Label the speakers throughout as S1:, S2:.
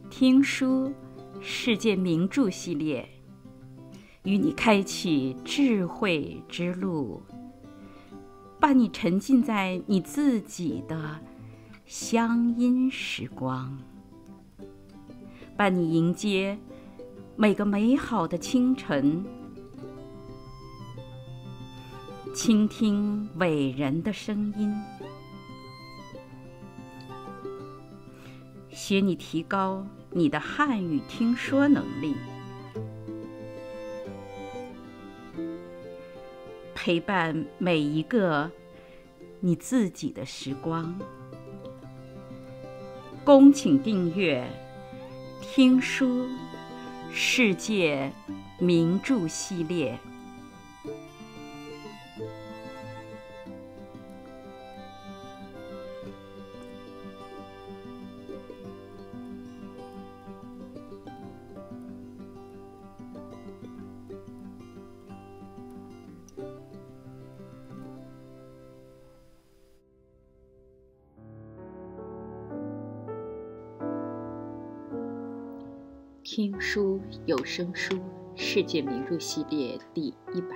S1: 听书世界名著系列，与你开启智慧之路，把你沉浸在你自己的乡音时光，伴你迎接每个美好的清晨，倾听伟人的声音，学你提高你的汉语听说能力，陪伴每一个你自己的时光。恭请订阅《听书世界名著系列》。
S2: 听书有声书世界名著系列第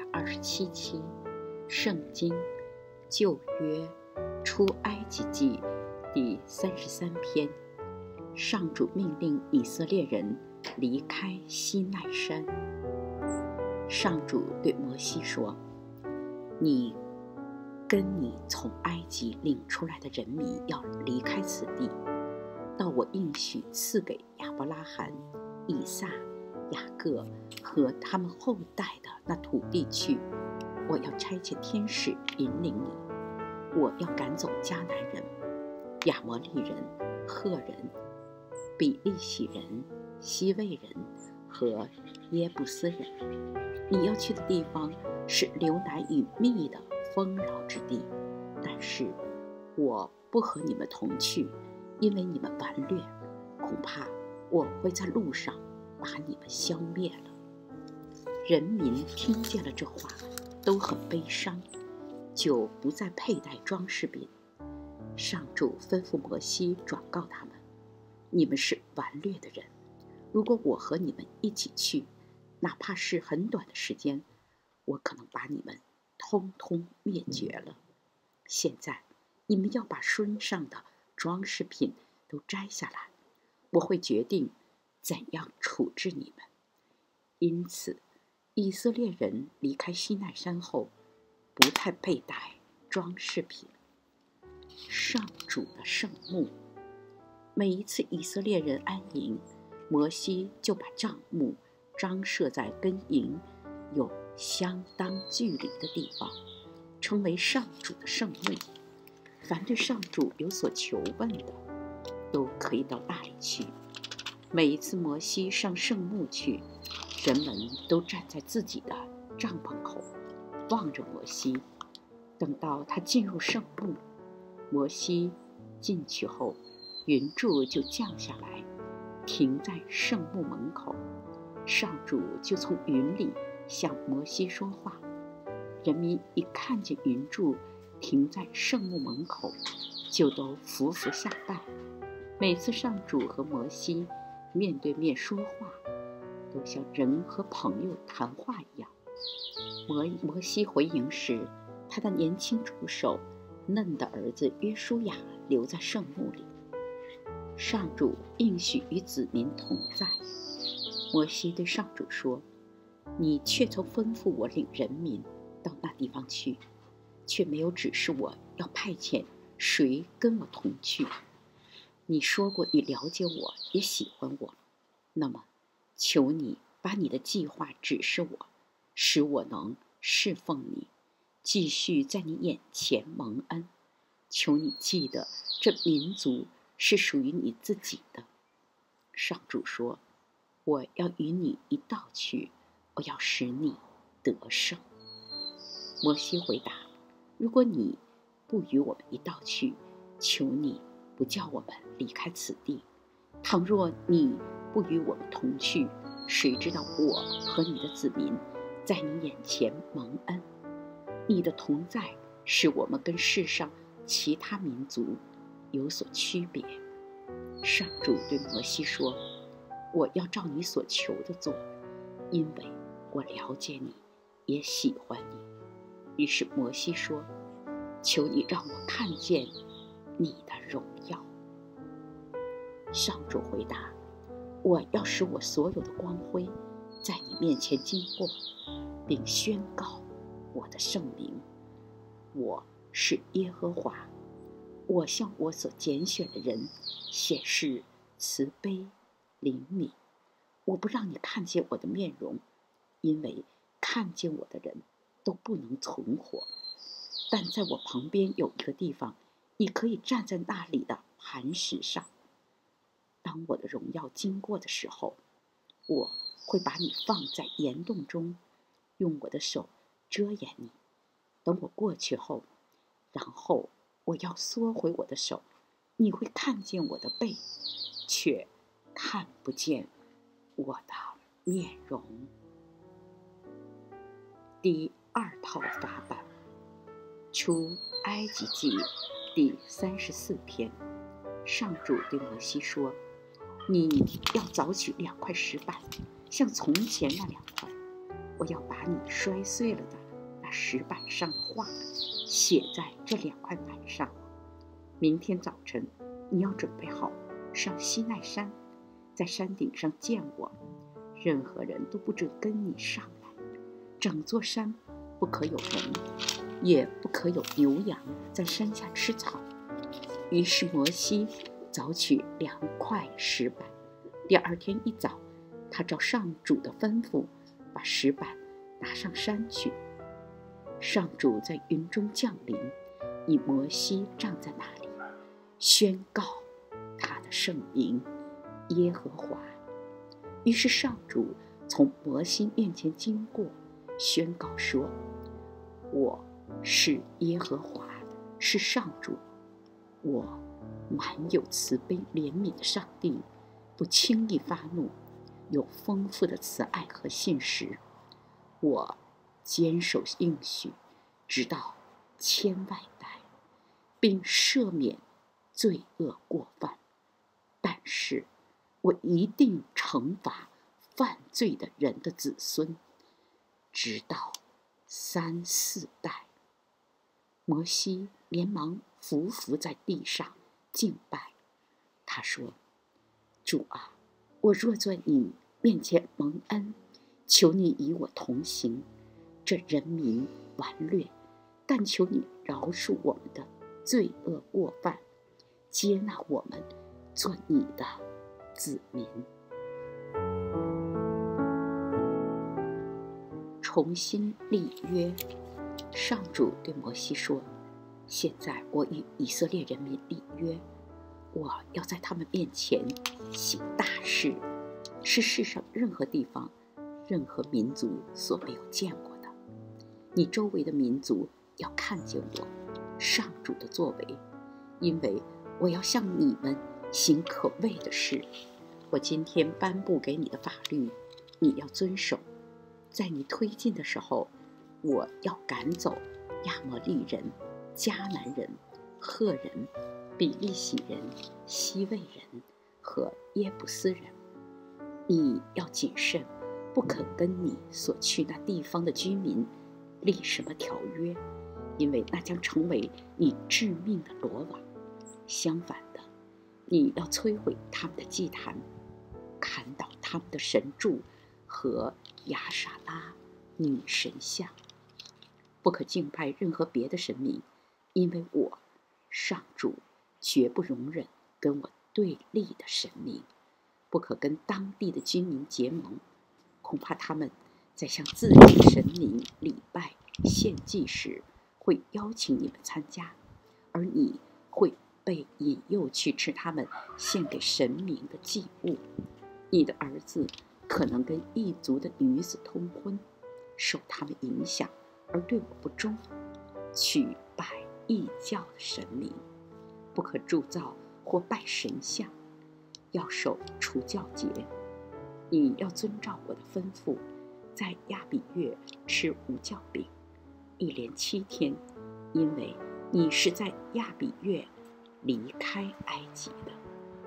S2: 127期，圣经旧约出埃及记第33篇。上主命令以色列人离开西奈山。上主对摩西说：你跟你从埃及领出来的人民要离开此地，到我应许赐给亚伯拉罕、以撒、雅各和他们后代的那土地去。我要差遣天使引领你，我要赶走迦南人、亚摩利人、赫人、比利洗人、希未人和耶布斯人。你要去的地方是流奶与蜜的丰饶之地，但是我不和你们同去，因为你们顽劣，恐怕我会在路上把你们消灭了。人民听见了这话，都很悲伤，就不再佩戴装饰品。上主吩咐摩西转告他们：你们是顽劣的人，如果我和你们一起去，哪怕是很短的时间，我可能把你们通通灭绝了。现在你们要把身上的装饰品都摘下来，我会决定怎样处置你们。因此以色列人离开西奈山后，不太佩戴装饰品。上主的圣幕。每一次以色列人安营，摩西就把帐幕张设在跟营有相当距离的地方，称为上主的圣幕。凡对上主有所求问的，都可以到那里去。每一次摩西上圣幕去，人们都站在自己的帐篷口，望着摩西。等到他进入圣幕，摩西进去后，云柱就降下来，停在圣幕门口。上主就从云里向摩西说话。人民一看见云柱停在圣幕门口，就都伏伏下拜。每次上主和摩西面对面说话，都像人和朋友谈话一样。摩西回营时，他的年轻助手嫩的儿子约书亚留在圣幕里。上主应许与子民同在。摩西对上主说：你却曾吩咐我领人民到那地方去，却没有指示我要派遣谁跟我同去。你说过你了解我，也喜欢我，那么求你把你的计划指示我，使我能侍奉你，继续在你眼前蒙恩。求你记得这民族是属于你自己的。上主说：我要与你一道去，我要使你得胜。摩西回答：如果你不与我们一道去，求你不叫我们离开此地。倘若你不与我们同去，谁知道我和你的子民在你眼前蒙恩。你的同在使我们跟世上其他民族有所区别。上主对摩西说： 我要照你所求的做，因为我了解你，也喜欢你。于是摩西说，求你让我看见你的荣耀。上主回答，我要使我所有的光辉在你面前经过，并宣告我的圣名。我是耶和华，我向我所拣选的人显示慈悲怜悯。我不让你看见我的面容，因为看见我的人都不能存活。但在我旁边有一个地方，你可以站在那里的磐石上。当我的荣耀经过的时候，我会把你放在岩洞中，用我的手遮掩你。等我过去后，然后我要缩回我的手，你会看见我的背，却看不见我的面容。第二套法版，出埃及记第34篇。上主对摩西说，你要凿取2块石板，像从前那2块。我要把你摔碎了的那石板上的话写在这2块板上。明天早晨你要准备好上西奈山，在山顶上见我，任何人都不准跟你上来。整座山不可有人，也不可有牛羊在山下吃草。于是摩西凿取2块石板。第二天一早，他照上主的吩咐，把石板拿上山去。上主在云中降临，以摩西站在那里，宣告他的圣名耶和华。于是上主从摩西面前经过，宣告说，我是耶和华，是上主，我满有慈悲怜悯的上帝，不轻易发怒，有丰富的慈爱和信实。我坚守应许，直到千万代，并赦免罪恶过犯。但是我一定惩罚犯罪的人的子孙，直到3、4代。摩西连忙伏在地上敬拜。他说，主啊，我若在你面前蒙恩，求你与我同行。这人民顽劣，但求你饶恕我们的罪恶过犯，接纳我们做你的子民。重新立约。上主对摩西说，现在我与以色列人民立约，我要在他们面前行大事，是世上任何地方任何民族所没有见过的。你周围的民族要看见我上主的作为，因为我要向你们行可畏的事。我今天颁布给你的法律，你要遵守。在你推进的时候，我要赶走亚摩利人、迦南人、赫人、比利洗人、西魏人和耶布斯人。你要谨慎，不可跟你所去那地方的居民立什么条约，因为那将成为你致命的罗网。相反的，你要摧毁他们的祭坛，砍倒他们的神柱和亚莎拉女神像。不可敬拜任何别的神明，因为我上主绝不容忍跟我对立的神明。不可跟当地的居民结盟，恐怕他们在向自己的神明礼拜献祭时，会邀请你们参加，而你会被引诱去吃他们献给神明的祭物。你的儿子可能跟异族的女子通婚，受他们影响而对我不忠，去拜异教的神明。不可铸造或拜神像，要守除酵节。你要遵照我的吩咐，在亚比月吃无酵饼，1连7天，因为你是在亚比月离开埃及的。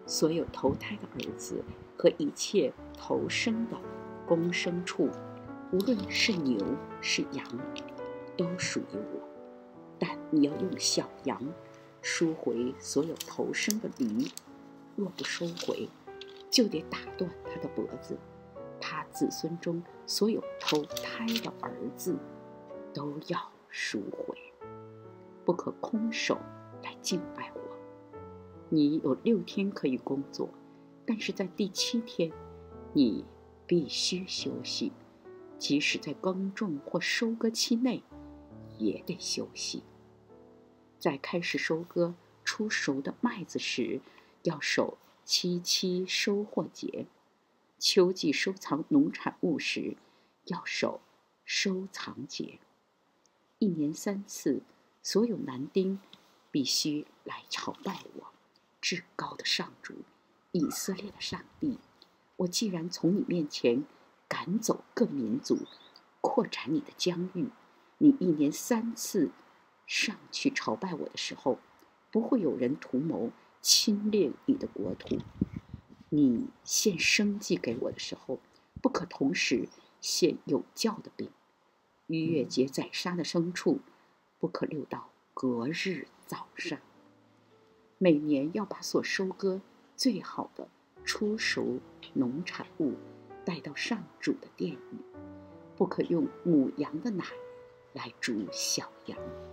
S2: 所有投胎的儿子和一切投生的公牲畜，无论是牛是羊，都属于我。但你要用小羊赎回所有投生的驴，若不收回，就得打断他的脖子。他子孙中所有投胎的儿子都要赎回，不可空手来敬拜我。你有6天可以工作，但是在第7天，你必须休息，即使在耕种或收割期内，也得休息。在开始收割出熟的麦子时，要守7收获节；秋季收藏农产物时，要守收藏节。1年3次，所有男丁必须来朝拜我，至高的上主，以色列的上帝。我既然从你面前赶走各民族，扩展你的疆域，你1年3次上去朝拜我的时候，不会有人图谋侵略你的国土。你献生祭给我的时候，不可同时献有酵的饼。逾越节宰杀的牲畜，不可留到隔日早上。每年要把所收割最好的出熟农产物带到上主的殿宇，不可用母羊的奶来煮小羊。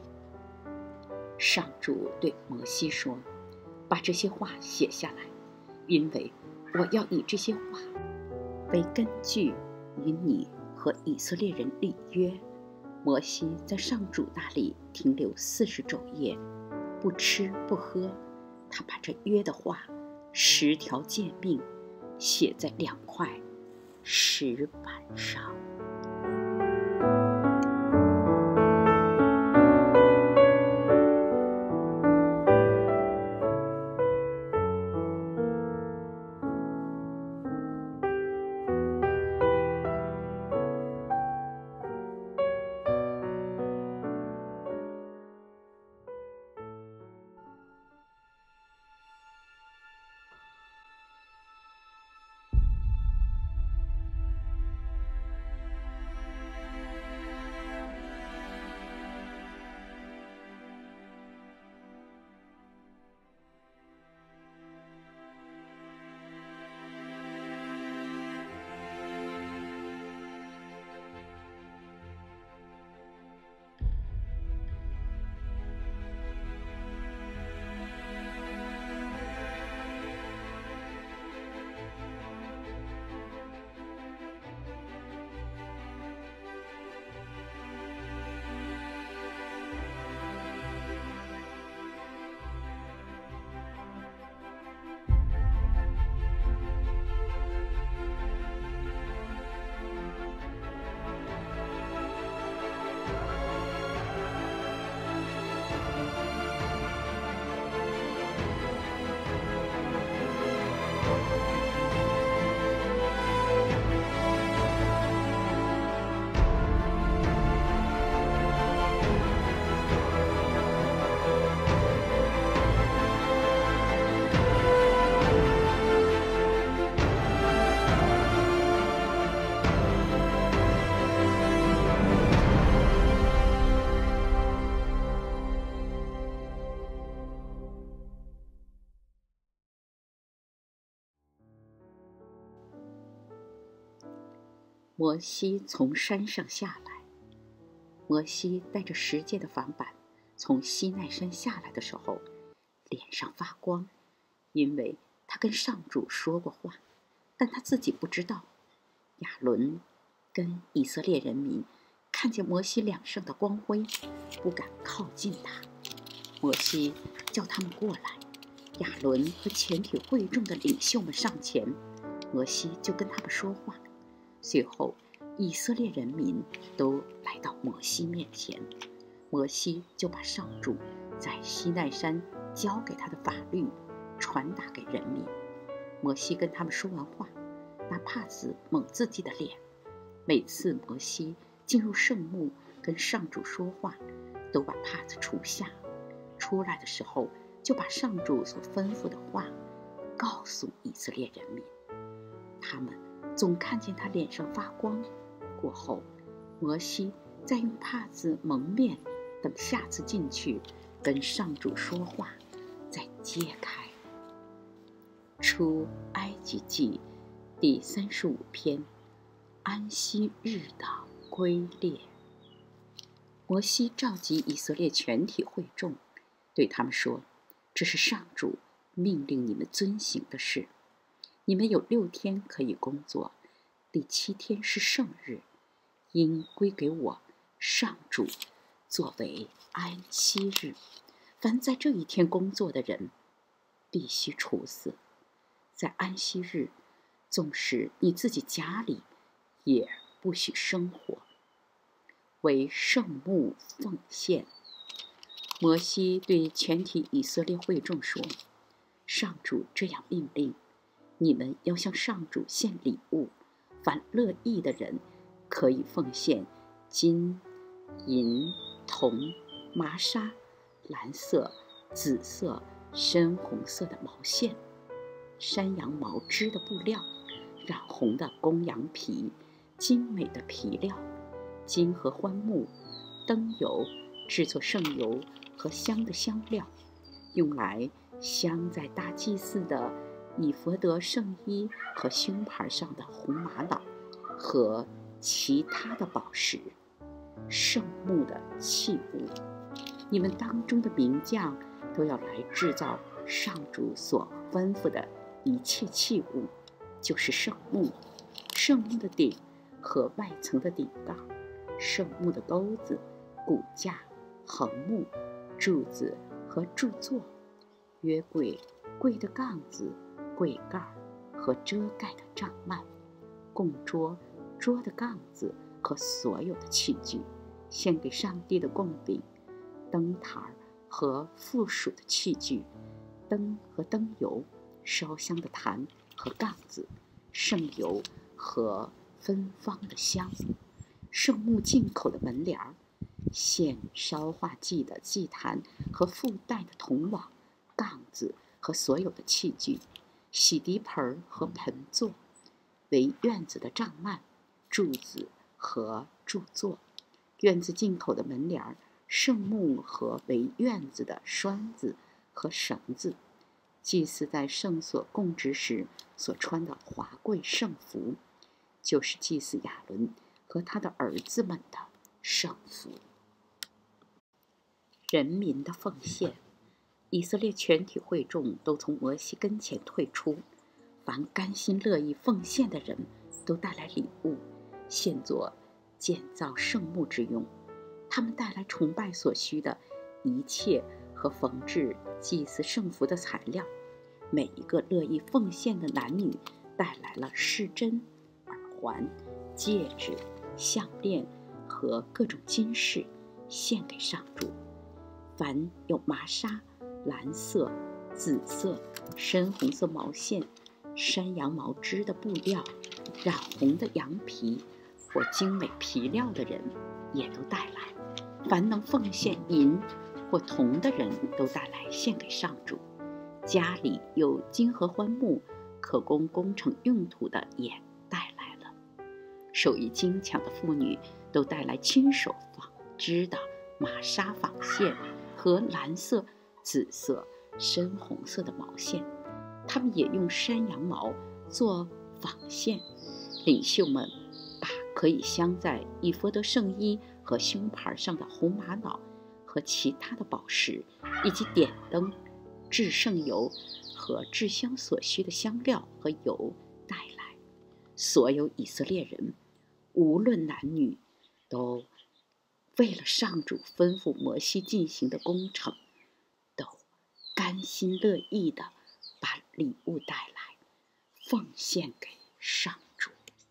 S2: 上主对摩西说：“把这些话写下来，因为我要以这些话为根据，与你和以色列人立约。”摩西在上主那里停留40昼夜，不吃不喝。他把这约的话10条诫命写在2块石板上。摩西从山上下来。摩西带着10诫的房板从西奈山下来的时候，脸上发光，因为他跟上主说过话，但他自己不知道。亚伦跟以色列人民看见摩西脸上的光辉，不敢靠近他。摩西叫他们过来，亚伦和全体会众的领袖们上前，摩西就跟他们说话。随后以色列人民都来到摩西面前，摩西就把上主在西奈山交给他的法律传达给人民。摩西跟他们说完话，拿帕子蒙自己的脸。每次摩西进入圣幕跟上主说话，都把帕子除下，出来的时候就把上主所吩咐的话告诉以色列人民。他们总看见他脸上发光。过后，摩西再用帕子蒙面，等下次进去跟上主说话，再揭开。出埃及记第35篇，安息日的归列。摩西召集以色列全体会众，对他们说：这是上主命令你们遵行的事。你们有6天可以工作，第7天是圣日，应归给我上主作为安息日。凡在这一天工作的人，必须处死。在安息日，纵使你自己家里，也不许生火，为圣幕奉献。摩西对全体以色列会众说：上主这样命令，你们要向上主献礼物，凡乐意的人可以奉献金、银、铜、麻纱、蓝色、紫色、深红色的毛线、山羊毛织的布料、染红的公羊皮、精美的皮料、金和欢木、灯油、制作圣油和香的香料，用来镶在大祭司的以弗得圣衣和胸牌上的红玛瑙和其他的宝石、圣木的器物。你们当中的名匠都要来制造上主所吩咐的一切器物，就是圣木、圣木的顶和外层的顶杠、圣木的钩子、骨架、横木、柱子和柱座、约柜、柜的杠子、柜盖和遮盖的帐幔、供桌、桌的杠子和所有的器具，献给上帝的供饼、灯台和附属的器具、灯和灯油、烧香的坛和杠子、圣油和芬芳的香、圣木进口的门帘、献烧化祭的祭坛和附带的铜网、杠子和所有的器具、洗涤盆和盆座、为院子的帐幔、柱子和柱座、院子进口的门帘、圣木和为院子的栓子和绳子、祭司在圣所供职时所穿的华贵圣服，就是祭司亚伦和他的儿子们的圣服。人民的奉献。以色列全体会众都从摩西跟前退出，凡甘心乐意奉献的人都带来礼物，献作建造圣幕之用。他们带来崇拜所需的一切和缝制祭祀圣服的材料。每一个乐意奉献的男女带来了饰针、耳环、戒指、项链和各种金饰，献给上主。凡有麻纱、蓝色、紫色、深红色毛线、山羊毛织的布料、染红的羊皮或精美皮料的人也都带来。凡能奉献银或铜的人都带来献给上主。家里有金和欢木可供工程用途的也带来了。手艺精巧的妇女都带来亲手纺织的麻纱纺线和蓝色、紫色、深红色的毛线，他们也用山羊毛做纺线。领袖们把可以镶在以弗得圣衣和胸牌上的红玛瑙和其他的宝石，以及点灯、制圣油和制香所需的香料和油带来。所有以色列人，无论男女，都为了上主吩咐摩西进行的工程，都甘心乐意地把礼物带来，奉献给上主。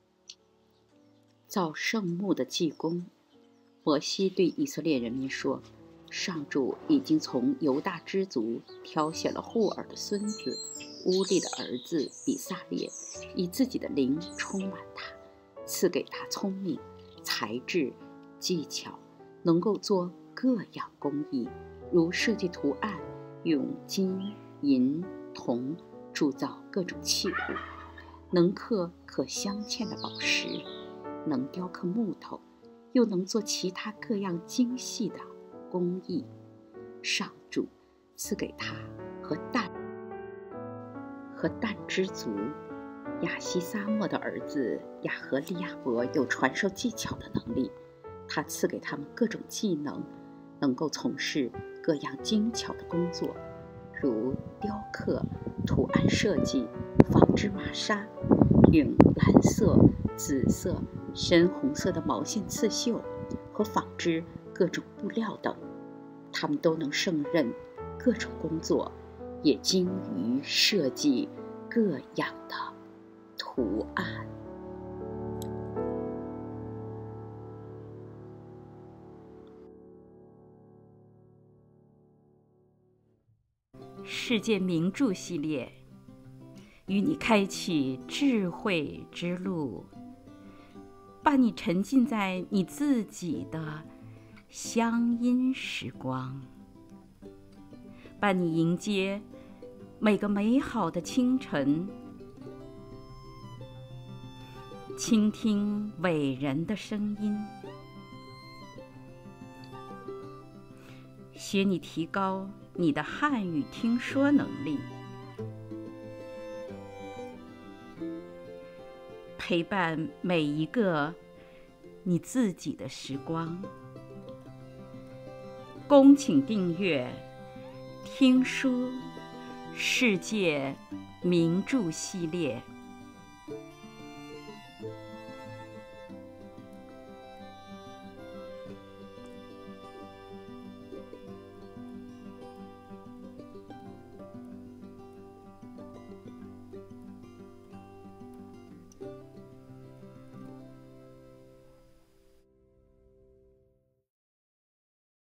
S2: 造圣幕的祭工。摩西对以色列人民说：上主已经从犹大支族挑选了户尔的孙子乌利的儿子比撒列，以自己的灵充满他，赐给他聪明、才智、技巧，能够做各样工艺，如设计图案，用金、银、铜、 铸造各种器物，能刻可镶嵌的宝石，能雕刻木头，又能做其他各样精细的工艺。上主赐给他和但之族亚西撒莫的儿子亚和利亚伯有传授技巧的能力，他赐给他们各种技能，能够从事各样精巧的工作，如雕刻、图案设计、纺织麻纱、用蓝色、紫色、深红色的毛线刺绣和纺织各种布料等。他们都能胜任各种工作，也精于设计各样的图案。
S1: 世界名著系列，与你开启智慧之路，把你沉浸在你自己的乡音时光，把你迎接每个美好的清晨，倾听伟人的声音，学你提高你的汉语听说能力，陪伴每一个你自己的时光。恭请订阅听书世界名著系列。